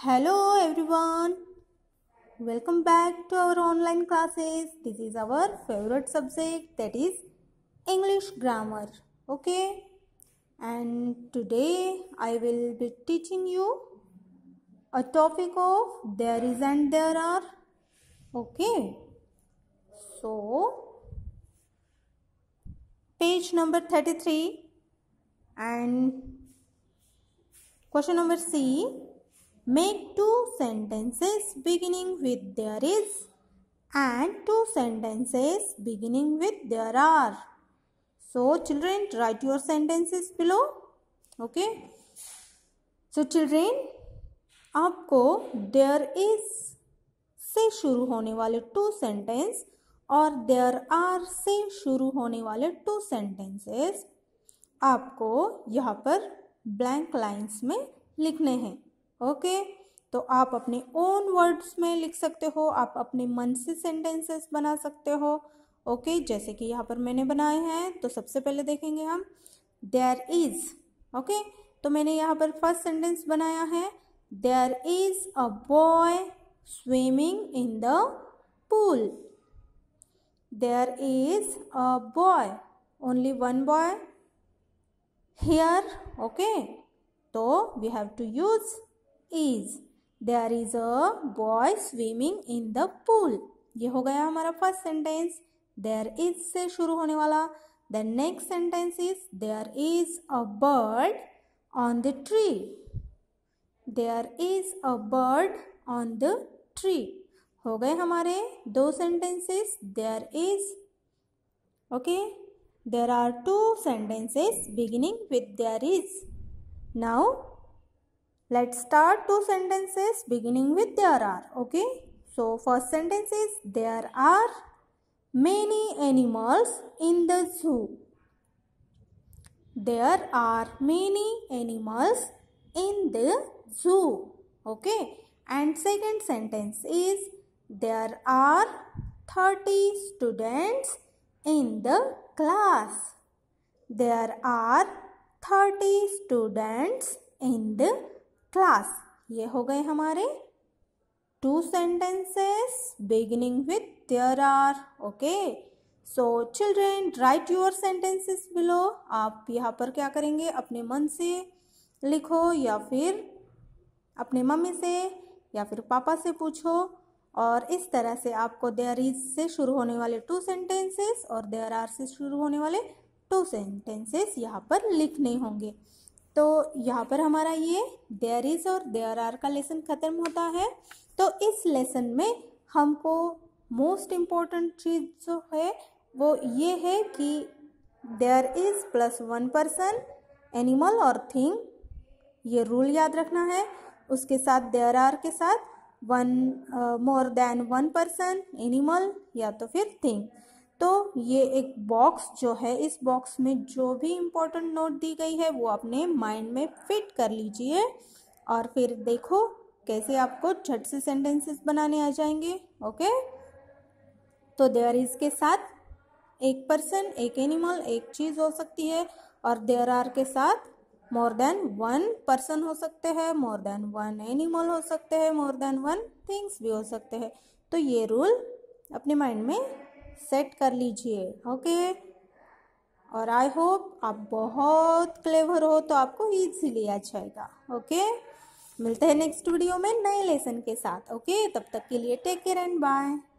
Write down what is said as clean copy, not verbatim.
Hello everyone, welcome back to our online classes. This is our favorite subject, that is English grammar. Okay, and today I will be teaching you a topic of there is and there are. Okay, so page number 33 and question number C. Make two sentences beginning with there is and two sentences beginning with there are. So children, write your sentences below. Okay. So children, आपको there is से शुरू होने वाले two sentence और there are से शुरू होने वाले टू सेंटेंसेस आपको यहाँ पर ब्लैंक लाइंस में लिखने हैं. ओके, तो आप अपने ओन वर्ड्स में लिख सकते हो, आप अपने मन से सेंटेंसेस बना सकते हो. ओके, जैसे कि यहाँ पर मैंने बनाए हैं. तो सबसे पहले देखेंगे हम देयर इज. ओके, तो मैंने यहाँ पर फर्स्ट सेंटेंस बनाया है there is a boy swimming in the pool. There is a boy, only one boy here. Okay, तो we have to use is. There is a boy swimming in the pool. ये हो गया हमारा first sentence there is से शुरू होने वाला. The next sentence is there is a bird on the tree. There is a bird on the tree. हो गए हमारे दो sentences there is. Okay, there are two sentences beginning with there is. Now let's start two sentences beginning with there are. Okay, so first sentence is there are many animals in the zoo. There are many animals in the zoo. Okay, and second sentence is there are 30 students in the class. There are 30 students in the class. ये हो गए हमारे two sentences beginning with there are. Okay, so children write your sentences below. आप यहाँ पर क्या करेंगे, अपने मन से लिखो या फिर अपने मम्मी से या फिर पापा से पूछो. और इस तरह से आपको देयर इज से शुरू होने वाले टू सेंटेंसेस और देयर आर से शुरू होने वाले टू सेंटेंसेस यहाँ पर लिखने होंगे. तो यहाँ पर हमारा ये देयर इज और देयर आर का लेसन ख़त्म होता है. तो इस लेसन में हमको मोस्ट इम्पॉर्टेंट चीज़ जो है वो ये है कि there is plus one person animal और थिंग, ये रूल याद रखना है. उसके साथ देयर आर के साथ one more than one person animal या तो फिर थिंग. तो ये एक बॉक्स जो है, इस बॉक्स में जो भी इम्पोर्टेंट नोट दी गई है वो अपने माइंड में फिट कर लीजिए और फिर देखो कैसे आपको झट से सेंटेंसेस बनाने आ जाएंगे. ओके, तो देयर इज के साथ एक पर्सन, एक एनिमल, एक चीज़ हो सकती है और देयर आर के साथ मोर देन वन पर्सन हो सकते हैं, मोर देन वन एनिमल हो सकते हैं, मोर देन वन थिंग्स भी हो सकते हैं. तो ये रूल अपने माइंड में सेट कर लीजिए. ओके, और आई होप आप बहुत क्लेवर हो तो आपको इजीली आ जाएगा. ओके, मिलते हैं नेक्स्ट वीडियो में नए लेसन के साथ. ओके, तब तक के लिए टेक केयर एंड बाय.